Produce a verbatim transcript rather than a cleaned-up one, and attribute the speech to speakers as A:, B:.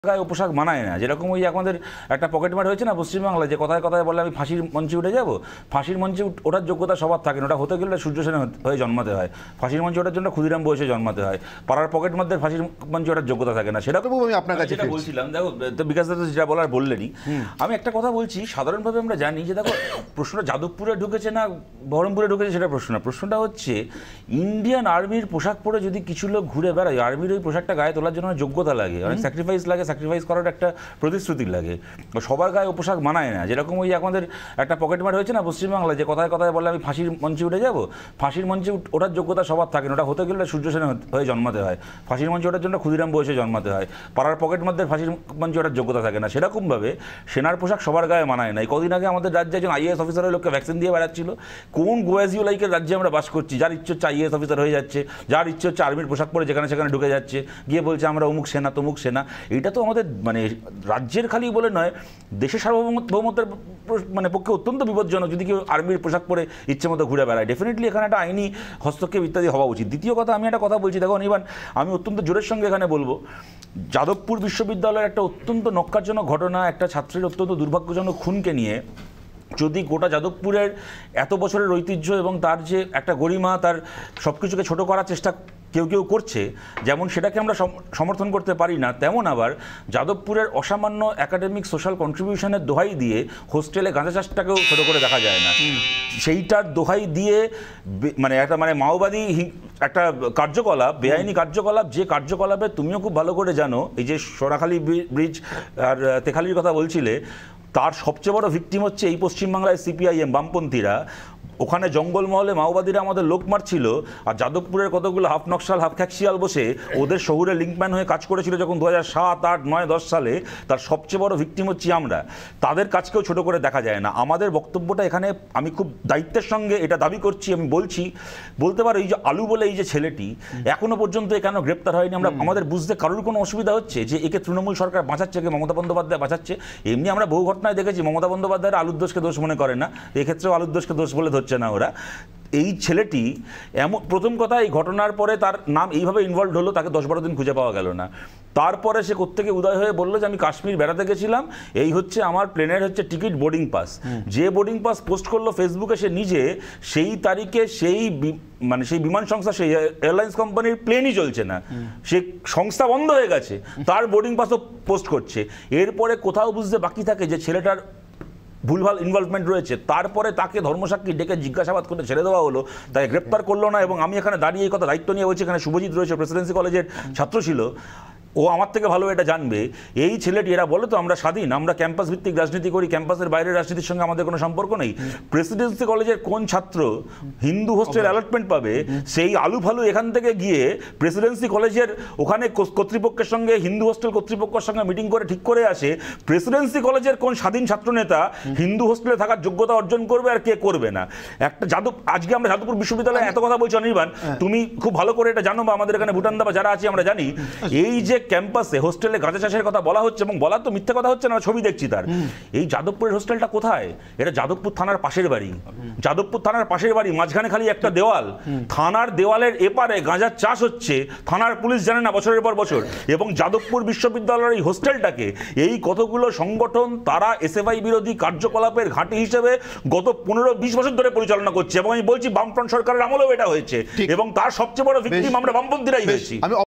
A: গায়ে পোশাক মানায় না, যেরকম ওই আমাদের একটা পকেট মার হয়েছে না পশ্চিমবাংলায়, যে কথায় কথায় বলে আমি ফাঁসির মঞ্চে উঠে যাব। ফাঁসির মঞ্চে ওঠার যোগ্যতা সবার থাকে না, ওটা হতে গেলে সূর্য সেন হয়ে জন্মাতে হয়। ফাঁসির মঞ্চে ওঠার জন্য ক্ষুদিরাম বয়সে জন্মাতে হয়। পাড়ার পকেট মধ্যে ফাঁসির মঞ্চে ওঠার যোগ্যতা থাকে না। সেরকম আমি আপনার কাছে বলছিলাম, দেখো তো বিকাশ দাদা যেটা বলার বললেনই, আমি একটা কথা বলছি। সাধারণভাবে আমরা জানি যে দেখো প্রশ্নটা যাদবপুরে ঢুকেছে না বহরমপুরে ঢুকেছে সেটা প্রশ্ন না। প্রশ্নটা হচ্ছে ইন্ডিয়ান আর্মির পোশাক পরে যদি কিছু লোক ঘুরে বেড়ায়, আর্মির ওই পোশাকটা গায়ে তোলার জন্য যোগ্যতা লাগে, অনেক স্যাক্রিফাইস লাগে, স্যাক্রিফাইস করার একটা প্রতিশ্রুতি লাগে। সবার গায়ে পোশাক মানায় না, যেরকম ওই আমাদের একটা পকেট মার হয়েছে না পশ্চিমবাংলায়, যে কথায় কথায় বলে আমি ফাঁসির মঞ্চে উঠে যাব। ফাঁসির মঞ্চে ওঠার যোগ্যতা সবার থাকে না, ওটা হতে গেলে সূর্য সেন হয়ে জন্মাতে হয়। ফাঁসির মঞ্চে ওঠার জন্য ক্ষুদিরাম বয়সে জন্মাতে হয়। পাড়ার পকেট মধ্যে ফাঁসির মঞ্চে ওঠার যোগ্যতা থাকে না। সেরকমভাবে সেনার পোশাক সবার গায়ে মানায় না। এই কদিন আগে আমাদের রাজ্যে একজন আইএএস অফিসারের লোককে ভ্যাকসিন দিয়ে বেড়াচ্ছিল। কোন গোয়াজিও লাইকের রাজ্যে আমরা বাস করছি, যার ইচ্ছে হচ্ছে আইএএস অফিসার হয়ে যাচ্ছে, যার ইচ্ছে হচ্ছে আর্মির পোশাক পরে যেখানে সেখানে ঢুকে যাচ্ছে, গিয়ে বলছে আমরা অমুক সেনা তমুক সেনা। এটা তো আমাদের মানে রাজ্যের খালি বলে নয়, দেশের সার্বভৌমত্বের মানে পক্ষে অত্যন্ত বিপজ্জনক যদি কেউ আর্মির পোশাক পরে ইচ্ছে মতো ঘুরে বেড়ায়। ডেফিনেটলি এখানে একটা আইনি হস্তক্ষেপ ইত্যাদি হওয়া উচিত। দ্বিতীয় কথা, আমি একটা কথা বলছি, দেখো অনির্বাণ, আমি অত্যন্ত জোরের সঙ্গে এখানে বলবো, যাদবপুর বিশ্ববিদ্যালয়ের একটা অত্যন্ত নক্কারজনক ঘটনা, একটা ছাত্রের অত্যন্ত দুর্ভাগ্যজনক খুনকে নিয়ে যদি গোটা যাদবপুরের এত বছরের ঐতিহ্য এবং তার যে একটা গরিমা, তার সব কিছুকে ছোটো করার চেষ্টা কেউ কেউ করছে, যেমন সেটাকে আমরা সমর্থন করতে পারি না, তেমন আবার যাদবপুরের অসামান্য একাডেমিক সোশ্যাল কন্ট্রিবিউশনের দোহাই দিয়ে হোস্টেলে গাঁজা চাষটাকেও ছোটো করে দেখা যায় না। সেইটার দোহাই দিয়ে মানে একটা মানে মাওবাদী একটা কার্যকলাপ, বেআইনি কার্যকলাপ, যে কার্যকলাপে তুমিও খুব ভালো করে জানো, এই যে সোনাখালী ব্রিজ আর তেখালির কথা বলছিলে, তার সবচেয়ে বড় ভিকটিম হচ্ছে এই পশ্চিমবাংলায় সিপিআইএম বামপন্থীরা। ওখানে জঙ্গলমহলে মাওবাদীরা আমাদের লোক মারছিল, আর যাদবপুরের কতগুলো হাফ নকশাল হাফ খ্যাকশিয়াল বসে ওদের শহুরে লিঙ্কম্যান হয়ে কাজ করেছিল যখন দু হাজার সাত আট নয় দশ সালে। তার সবচেয়ে বড় ভিকটিম হচ্ছি আমরা। তাদের কাজকেও ছোট করে দেখা যায় না। আমাদের বক্তব্যটা এখানে, আমি খুব দায়িত্বের সঙ্গে এটা দাবি করছি, আমি বলছি, বলতে পারো এই যে আলু বলে এই যে ছেলেটি এখনো পর্যন্ত কেন গ্রেপ্তার হয়নি, আমরা আমাদের বুঝতে কারোর কোনো অসুবিধা হচ্ছে যে একে তৃণমূল সরকার বাঁচাচ্ছে, একে মমতা বন্দ্যোপাধ্যায় বাঁচাচ্ছে। এমনি আমরা বহু ঘটনায় দেখেছি মমতা বন্দ্যোপাধ্যায়ের আলুর দোষকে দোষ মনে করে না, এক্ষেত্রেও আলুর দোষকে দোষ বলে ধরছে না ওরা। এই ছেলেটি এমন, প্রথম কথা, এই ঘটনার পরে তার নাম এইভাবে ইনভলভ হলো, তাকে দশ বারো দিন খুঁজে পাওয়া গেল না। তারপরে সে কোত্থেকে উদয় হয়ে বললো যে আমি কাশ্মীর বেড়াতে গেছিলাম, এই হচ্ছে আমার প্লেনের হচ্ছে টিকিট বোর্ডিং পাস। যে বোর্ডিং পাস পোস্ট করলো ফেসবুকে সে নিজে, সেই তারিখে সেই মানে সেই বিমান সংস্থা, সেই এয়ারলাইন্স কোম্পানির প্লেনই চলছে না, সে সংস্থা বন্ধ হয়ে গেছে, তার বোর্ডিং পাসও পোস্ট করছে। এরপরে কোথাও বুঝতে বাকি থাকে যে ছেলেটার ভুলভাল ইনভলভমেন্ট রয়েছে। তারপরে তাকে ধর্মসাক্ষী ডেকে জিজ্ঞাসাবাদ করে ছেড়ে দেওয়া হলো, তাকে গ্রেপ্তার করলো না। এবং আমি এখানে দাঁড়িয়ে এই কথা দায়িত্ব নিয়ে বলছি, এখানে শুভজিৎ রয়েছে, প্রেসিডেন্সি কলেজের ছাত্র ছিল, ও আমার থেকে ভালো এটা জানবে। এই ছেলেটি, এরা বলে তো আমরা স্বাধীন, আমরা ক্যাম্পাস ভিত্তিক রাজনীতি করি, ক্যাম্পাসের বাইরের রাজনীতির সঙ্গে আমাদের কোনো সম্পর্ক নেই। প্রেসিডেন্সি কলেজের কোন ছাত্র হিন্দু হোস্টেল অ্যালটমেন্ট পাবে, সেই আলু ফালু এখান থেকে গিয়ে প্রেসিডেন্সি কলেজের ওখানে কর্তৃপক্ষের সঙ্গে, হিন্দু হোস্টেল কর্তৃপক্ষের সঙ্গে মিটিং করে ঠিক করে আসে প্রেসিডেন্সি কলেজের কোন স্বাধীন ছাত্রনেতা হিন্দু হোস্টেলে থাকার যোগ্যতা অর্জন করবে আর কে করবে না। একটা যাদব, আজকে আমরা যাদবপুর বিশ্ববিদ্যালয়ে এত কথা বলছি অনির্বাণ, তুমি খুব ভালো করে এটা জানো, বা আমাদের এখানে ভুটান দাবা যারা আছে আমরা জানি, এই যে ক্যাম্পাসে হোস্টেলে গাঁজা চাষের কথা বলা হচ্ছে, এবং বলা তো মিথ্যে কথা হচ্ছে না, ছবি দেখছি তার। এই যাদবপুরের হোস্টেলটা কোথায়? এটা যাদবপুর থানার পাশের বাড়ি। যাদবপুর থানার পাশের বাড়ি, মাঝখানে খালি একটা দেওয়াল, থানার দেওয়ালের এপারে গাঁজার চাষ হচ্ছে, থানার পুলিশ জানে না বছরের পর বছর। এবং যাদবপুর বিশ্ববিদ্যালয়ের এই হোস্টেলটাকে এই কতগুলো সংগঠন, তারা এসএফআই বিরোধী কার্যকলাপের ঘাঁটি হিসেবে গত পনেরো বিশ বছর ধরে পরিচালনা করছে। এবং আমি বলছি বামফ্রন্ট সরকারের আমলেও এটা হয়েছে, এবং তার সবচেয়ে বড় ভিকটিম আমরা বামপন্থীরাই হয়েছি।